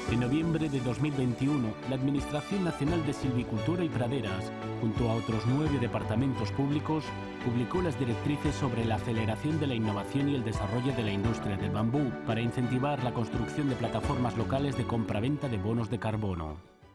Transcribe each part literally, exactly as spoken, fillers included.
En noviembre de dos mil veintiuno, la Administración Nacional de Silvicultura y Praderas, junto a otros nueve departamentos públicos, publicó las directrices sobre la aceleración de la innovación y el desarrollo de la industria del bambú para incentivar la construcción de plataformas locales de compra-venta de bonos de carbono.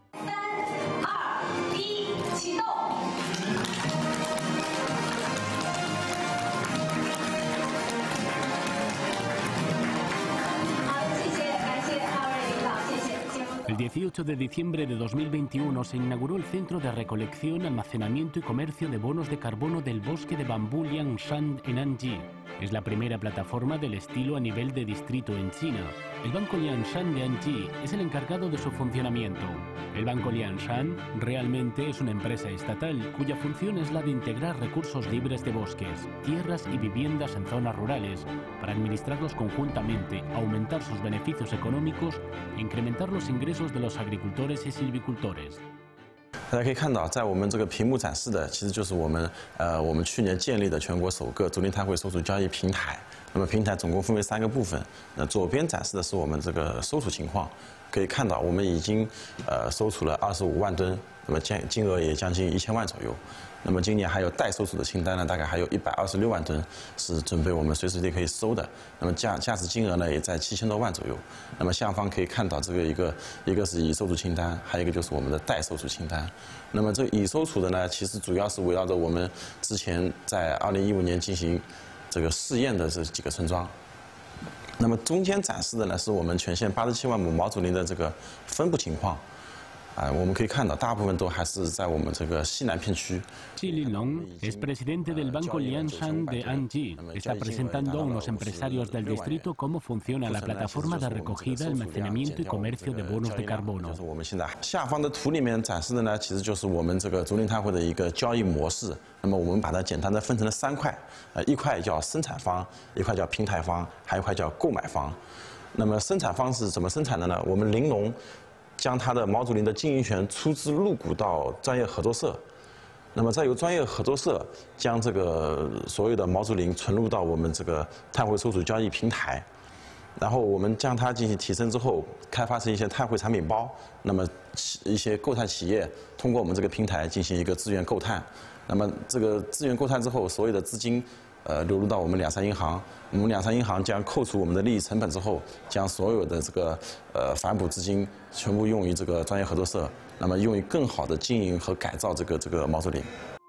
El dieciocho de diciembre de dos mil veintiuno se inauguró el Centro de Recolección, Almacenamiento y Comercio de Bonos de Carbono del Bosque de Bambú Liangshan en Anji. Es la primera plataforma del estilo a nivel de distrito en China. El Banco Liangshan de Anji es el encargado de su funcionamiento. El Banco Liangshan realmente es una empresa estatal cuya función es la de integrar recursos libres de bosques, tierras y viviendas en zonas rurales para administrarlos conjuntamente, aumentar sus beneficios económicos e incrementar los ingresos de los agricultores y silvicultores. 大家可以看到，在我们这个屏幕展示的，其实就是我们呃我们去年建立的全国首个竹林碳汇收储交易平台。那么平台总共分为三个部分。那左边展示的是我们这个收储情况，可以看到我们已经呃收储了二十五万吨，那么金金额也将近一千万左右。那么今年还有待收储的清单呢，大概还有一百二十六万吨是准备我们随时随地可以收的。那么价价值金额呢也在七千多万左右。那么下方可以看到这个一个一个是已收储清单，还有一个就是我们的待收储清单。那么这已收储的呢，其实主要是围绕着我们之前在二零一五年进行这个试验的这几个村庄。那么中间展示的呢，是我们全县八十七万亩毛竹林的这个分布情况。 啊，我们可以看到，大部分都还是在我们这个西南片区。 Xi Linlong es presidente del Banco Liangshan de Anji. Está presentando a unos empresarios del distrito cómo funciona la plataforma de recogida, almacenamiento y comercio de bonos de carbono. 我们现在下方的图里面展示的呢，其实就是我们这个竹林碳汇的一个交易模式。那么我们把它简单的分成了三块，呃，一块叫生产方，一块叫平台方，还有一块叫购买方。那么生产方是怎么生产的呢？我们玲珑 将它的毛竹林的经营权出资入股到专业合作社，那么再由专业合作社将这个所有的毛竹林存入到我们这个碳汇收储交易平台，然后我们将它进行提升之后，开发成一些碳汇产品包，那么一些购碳企业通过我们这个平台进行一个自愿购碳，那么这个自愿购碳之后，所有的资金 呃，流入到我们两山银行，我们两山银行将扣除我们的利益成本之后，将所有的这个呃反哺资金全部用于这个专业合作社，那么用于更好的经营和改造这个这个毛竹林。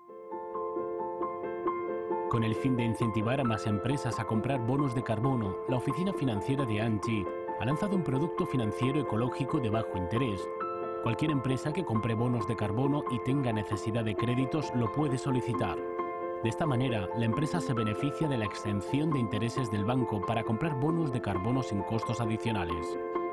Con el fin de incentivar a más empresas a comprar bonos de carbono, la Oficina Financiera de Anji ha lanzado un producto financiero ecológico de bajo interés. Cualquier empresa que compre bonos de carbono y tenga necesidad de créditos lo puede solicitar. De esta manera, la empresa se beneficia de la exención de intereses del banco para comprar bonos de carbono sin costos adicionales.